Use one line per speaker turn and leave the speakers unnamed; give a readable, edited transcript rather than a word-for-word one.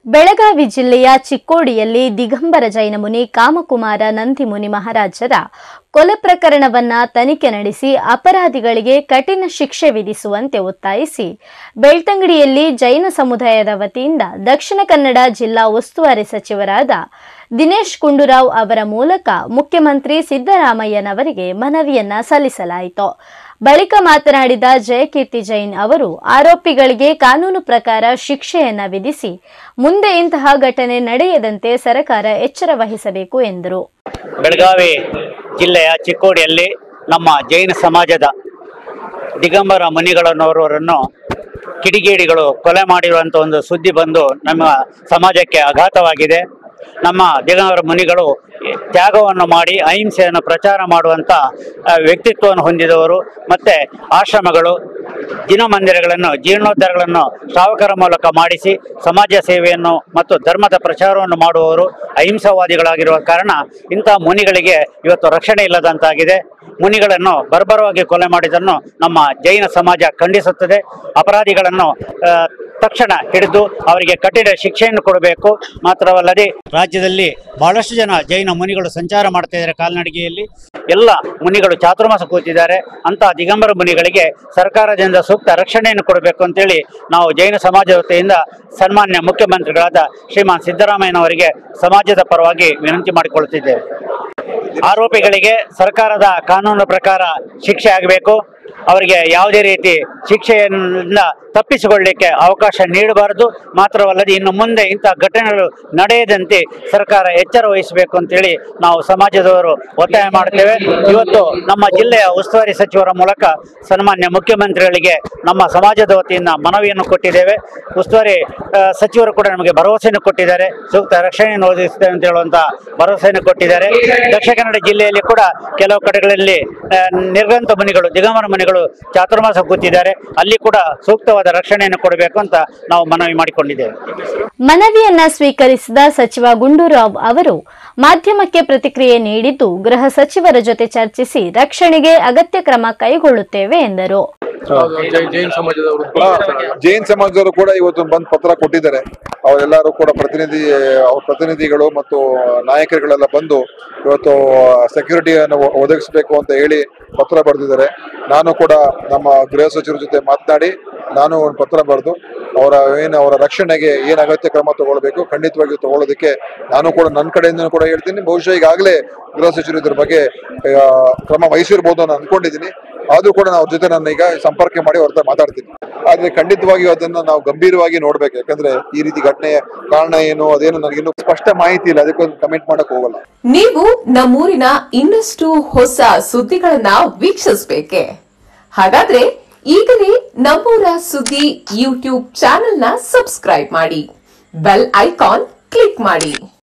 ಬೆಳಗಾವಿ ಜಿಲ್ಲೆಯ ಚಿಕ್ಕೋಡಿಯಲ್ಲಿ ದಿಗಂಬರ ಜೈನ ಮುನಿ ಕಾಮಕುಮಾರ ನಂದಿಮುನಿ ಮಹಾರಾಜರ ಕೊಲೆ ಪ್ರಕರಣವನ್ನ ತನಿಖೆ ನಡೆಸಿ ಅಪರಾಧಿಗಳಿಗೆ ಕಠಿಣ ಶಿಕ್ಷೆ ವಿಧಿಸುವಂತೆ ಒತ್ತಾಯಿಸಿ ಬೆಳ್ತಂಗಡಿಯಲ್ಲಿ ಜೈನ ಸಮುದಾಯದ ವತಿಯಿಂದ ದಕ್ಷಿಣ ಕನ್ನಡ ಜಿಲ್ಲಾ ಉಸ್ತುವಾರಿ ಸಚಿವರಾದ ದಿನೇಶ್ ಗುಂಡೂರಾವ್ ಅವರ ಮೂಲಕ ಮುಖ್ಯಮಂತ್ರಿ ಸಿದ್ದರಾಮಯ್ಯನವರಿಗೆ ಮನವಿಯನ್ನ ಸಲ್ಲಿಸಲಾಯಿತು. ಬಳಿಕ ಮಾತನಾಡಿದ ಜಯಕೀರ್ತಿ ಜೈನ್ ಅವರು ಆರೋಪಿಗಳಿಗೆ ಕಾನೂನು ಪ್ರಕಾರ ಶಿಕ್ಷೆಯನ್ನ ವಿಧಿಸಿ ಮುಂದೆ ಇಂತಹ ಘಟನೆ ನಡೆಯದಂತೆ ಸರ್ಕಾರ ಎಚ್ಚರ ವಹಿಸಬೇಕು ಎಂದರು.
ಬೆಳಗಾವಿ ಜಿಲ್ಲೆಯ ಚಿಕ್ಕೋಡಿಯಲ್ಲಿ ನಮ್ಮ ಜೈನ ಸಮಾಜದ ದಿಗಂಬರ ಮುನಿಗಳನ್ನವರನ್ನು ಕಿಡಿಗೇಡಿಗಳು ಕೊಲೆ ಮಾಡಿರುವಂಥ ಒಂದು ಸುದ್ದಿ ಬಂದು ನಮ್ಮ ಸಮಾಜಕ್ಕೆ ಆಘಾತವಾಗಿದೆ. ನಮ್ಮ ದಿಗಂಬರ ಮುನಿಗಳು ತ್ಯಾಗವನ್ನು ಮಾಡಿ ಅಹಿಂಸೆಯನ್ನು ಪ್ರಚಾರ ಮಾಡುವಂಥ ವ್ಯಕ್ತಿತ್ವವನ್ನು ಹೊಂದಿದವರು. ಮತ್ತು ಆಶ್ರಮಗಳು, ದಿನಮಂದಿರಗಳನ್ನು, ಜೀರ್ಣೋದ್ಧಾರಗಳನ್ನು ಶ್ರಾವಕರ ಮೂಲಕ ಮಾಡಿಸಿ ಸಮಾಜ ಸೇವೆಯನ್ನು ಮತ್ತು ಧರ್ಮದ ಪ್ರಚಾರವನ್ನು ಮಾಡುವವರು ಅಹಿಂಸಾವಾದಿಗಳಾಗಿರುವ ಕಾರಣ ಇಂಥ ಮುನಿಗಳಿಗೆ ಇವತ್ತು ರಕ್ಷಣೆ ಇಲ್ಲದಂತಾಗಿದೆ. ಮುನಿಗಳನ್ನು ಬರ್ಬರವಾಗಿ ಕೊಲೆ ಮಾಡಿದ್ದನ್ನು ನಮ್ಮ ಜೈನ ಸಮಾಜ ಖಂಡಿಸುತ್ತದೆ. ಅಪರಾಧಿಗಳನ್ನು ತಕ್ಷಣ ಹಿಡಿದು ಅವರಿಗೆ ಕಠಿಣ ಶಿಕ್ಷೆಯನ್ನು ಕೊಡಬೇಕು. ಮಾತ್ರವಲ್ಲದೆ ರಾಜ್ಯದಲ್ಲಿ ಬಹಳಷ್ಟು ಜನ ಜೈನ ಮುನಿಗಳು ಸಂಚಾರ ಮಾಡ್ತಾ ಇದ್ದಾರೆ. ಕಾಲ್ನಡಿಗೆಯಲ್ಲಿ ಎಲ್ಲ ಮುನಿಗಳು ಚಾತುರ್ಮಾಸ ಕೂತಿದ್ದಾರೆ. ಅಂತಹ ದಿಗಂಬರ ಮುನಿಗಳಿಗೆ ಸರ್ಕಾರದಿಂದ ಸೂಕ್ತ ರಕ್ಷಣೆಯನ್ನು ಕೊಡಬೇಕು ಅಂತೇಳಿ ನಾವು ಜೈನ ಸಮಾಜದ ವತಿಯಿಂದ ಸನ್ಮಾನ್ಯ ಮುಖ್ಯಮಂತ್ರಿಗಳಾದ ಶ್ರೀಮಾನ್ ಸಿದ್ದರಾಮಯ್ಯನವರಿಗೆ ಸಮಾಜದ ಪರವಾಗಿ ವಿನಂತಿ ಮಾಡಿಕೊಳ್ಳುತ್ತಿದ್ದೇವೆ. ಆರೋಪಿಗಳಿಗೆ ಸರ್ಕಾರದ ಕಾನೂನು ಪ್ರಕಾರ ಶಿಕ್ಷೆ ಆಗಬೇಕು. ಅವರಿಗೆ ಯಾವುದೇ ರೀತಿ ಶಿಕ್ಷೆಯಿಂದ ತಪ್ಪಿಸಿಕೊಳ್ಳಲಿಕ್ಕೆ ಅವಕಾಶ ನೀಡಬಾರದು. ಮಾತ್ರವಲ್ಲದೆ ಇನ್ನು ಮುಂದೆ ಇಂಥ ಘಟನೆಗಳು ನಡೆಯದಂತೆ ಸರ್ಕಾರ ಎಚ್ಚರ ವಹಿಸಬೇಕು ಅಂತೇಳಿ ನಾವು ಸಮಾಜದವರು ಒತ್ತಾಯ ಮಾಡುತ್ತೇವೆ. ಇವತ್ತು ನಮ್ಮ ಜಿಲ್ಲೆಯ ಉಸ್ತುವಾರಿ ಸಚಿವರ ಮೂಲಕ ಸನ್ಮಾನ್ಯ ಮುಖ್ಯಮಂತ್ರಿಗಳಿಗೆ ನಮ್ಮ ಸಮಾಜದ ವತಿಯಿಂದ ಮನವಿಯನ್ನು ಕೊಟ್ಟಿದ್ದೇವೆ. ಉಸ್ತುವಾರಿ ಸಚಿವರು ಕೂಡ ನಮಗೆ ಭರವಸೆಯನ್ನು ಕೊಟ್ಟಿದ್ದಾರೆ, ಸೂಕ್ತ ರಕ್ಷಣೆಯನ್ನು ಒದಗಿಸುತ್ತೇವೆ ಅಂತ ಹೇಳುವಂಥ ಭರವಸೆಯನ್ನು ಕೊಟ್ಟಿದ್ದಾರೆ. ದಕ್ಷಿಣ ಕನ್ನಡ ಜಿಲ್ಲೆಯಲ್ಲಿ ಕೂಡ ಕೆಲವು ಕಡೆಗಳಲ್ಲಿ ನಿರ್ಗಂತ ಮುನಿಗಳು, ದಿಗಂಬರ ಮುನಿಗಳು ಚಾತುರ್ಮಾಸ ಕೂತಿದ್ದಾರೆ. ಅಲ್ಲಿ ಕೂಡ ಸೂಕ್ತವಾದ ರಕ್ಷಣೆಯನ್ನು ಕೊಡಬೇಕು ಅಂತ ನಾವು ಮನವಿ ಮಾಡಿಕೊಂಡಿದ್ದೇವೆ.
ಮನವಿಯನ್ನ ಸ್ವೀಕರಿಸಿದ ಸಚಿವ ಗುಂಡೂರಾವ್ ಅವರು ಮಾಧ್ಯಮಕ್ಕೆ ಪ್ರತಿಕ್ರಿಯೆ ನೀಡಿದ್ದು, ಗೃಹ ಸಚಿವರ ಜೊತೆ ಚರ್ಚಿಸಿ ರಕ್ಷಣೆಗೆ ಅಗತ್ಯ ಕ್ರಮ ಕೈಗೊಳ್ಳುತ್ತೇವೆ ಎಂದರು.
ಜೈನ್ ಸಮಾಜದವರು ಕೂಡ ಇವತ್ತು ಬಂದು ಪತ್ರ ಕೊಟ್ಟಿದ್ದಾರೆ. ಅವರೆಲ್ಲರೂ ಕೂಡ ಪ್ರತಿನಿಧಿಗಳು ಮತ್ತು ನಾಯಕರುಗಳೆಲ್ಲ ಬಂದು ಇವತ್ತು ಸೆಕ್ಯೂರಿಟಿಯನ್ನು ಒದಗಿಸಬೇಕು ಅಂತ ಹೇಳಿ ಪತ್ರ ಬರೆದಿದ್ದಾರೆ. ನಾನು ಕೂಡ ನಮ್ಮ ಗೃಹ ಸಚಿವರ ಜೊತೆ ಮಾತನಾಡಿ ನಾನು ಒಂದು ಪತ್ರ ಬರೆದು ಅವರ ರಕ್ಷಣೆಗೆ ಏನು ಅಗತ್ಯ ಕ್ರಮ ತಗೊಳ್ಬೇಕು ಖಂಡಿತವಾಗಿ ತಗೊಳ್ಳೋದಕ್ಕೆ ನಾನು ಕೂಡ ನನ್ನ ಕಡೆಯಿಂದ ಕೂಡ ಹೇಳ್ತೀನಿ. ಬಹುಶಃ ಈಗಾಗಲೇ ಗೃಹ ಸಚಿವರು ಇದ್ರ ಬಗ್ಗೆ ಕ್ರಮ ವಹಿಸಿರ್ಬೋದು ನಾನು ಅನ್ಕೊಂಡಿದ್ದೀನಿ. ಆದ್ರೂ ಕೂಡ ನಾವು ಜೊತೆ ನನ್ನ ಈಗ ಸಂಪರ್ಕ ಮಾಡಿ ಅವ್ರ ಹತ್ರ ಮಾತಾಡ್ತೀನಿ. ಆದ್ರೆ ಖಂಡಿತವಾಗಿ ಅದನ್ನ ನಾವು ಗಂಭೀರವಾಗಿ ನೋಡ್ಬೇಕು. ಯಾಕಂದ್ರೆ ಈ ರೀತಿ ಘಟನೆಯ ಕಾರಣ ಏನು ಅದೇನು ನನಗಿನ್ನೂ ಸ್ಪಷ್ಟ ಮಾಹಿತಿ ಇಲ್ಲ, ಅದಕ್ಕೊಂದು ಕಮೆಂಟ್ ಮಾಡಕ್ ಹೋಗಲ್ಲ.
ನೀವು ನಮ್ಮೂರಿನ ಇನ್ನಷ್ಟು ಹೊಸ ಸುದ್ದಿಗಳನ್ನ ವೀಕ್ಷಿಸಬೇಕೆ? ಹಾಗಾದ್ರೆ ಈಗಲೇ ನಮ್ಮೂರ ಸುದ್ದಿ ಯೂಟ್ಯೂಬ್ ಚಾನೆಲ್ ನ ಸಬ್ಸ್ಕ್ರೈಬ್ ಮಾಡಿ, ಬೆಲ್ ಐಕಾನ್ ಕ್ಲಿಕ್ ಮಾಡಿ.